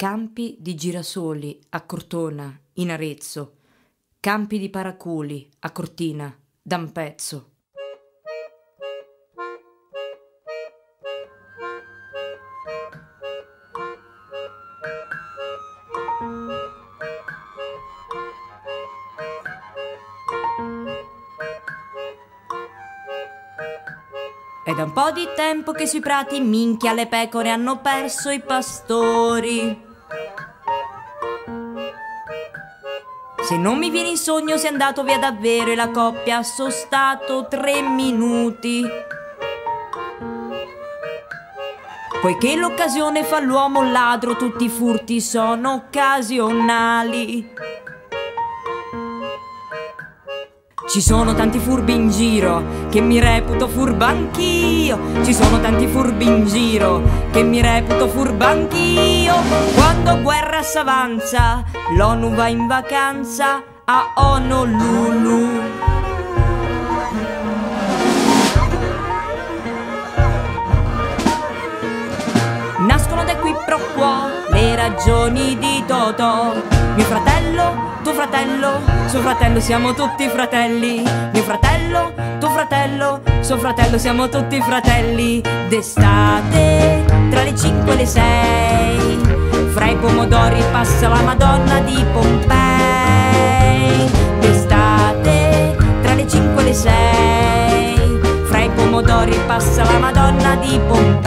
Campi di girasoli a Cortona, in Arezzo, campi di paraculi a Cortina, da un pezzo. È da un po' di tempo che sui prati minchia le pecore hanno perso i pastori. Se non mi viene in sogno sei andato via davvero e la coppia ha sostato 3 minuti. Poiché l'occasione fa l'uomo ladro, tutti i furti sono occasionali. Ci sono tanti furbi in giro, che mi reputo furba anch'io. Ci sono tanti furbi in giro, che mi reputo furba anch'io. Quando guerra s'avanza, l'ONU va in vacanza a Honolulu. Nascono da qui pro quo le ragioni di Totò. Mio fratello, tuo fratello, suo fratello, siamo tutti fratelli. Mio fratello, tuo fratello, suo fratello, siamo tutti fratelli. D'estate, tra le 5 e le 6, fra i pomodori passa la Madonna di Pompei. D'estate, tra le 5 e le 6, fra i pomodori passa la Madonna di Pompei.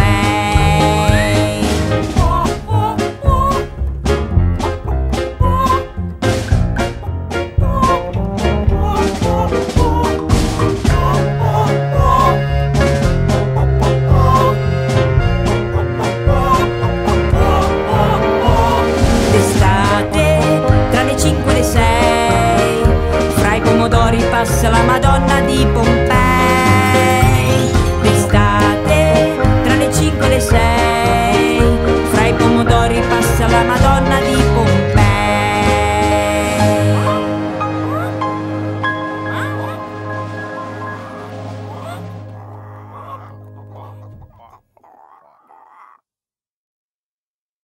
Passa la Madonna di Pompei.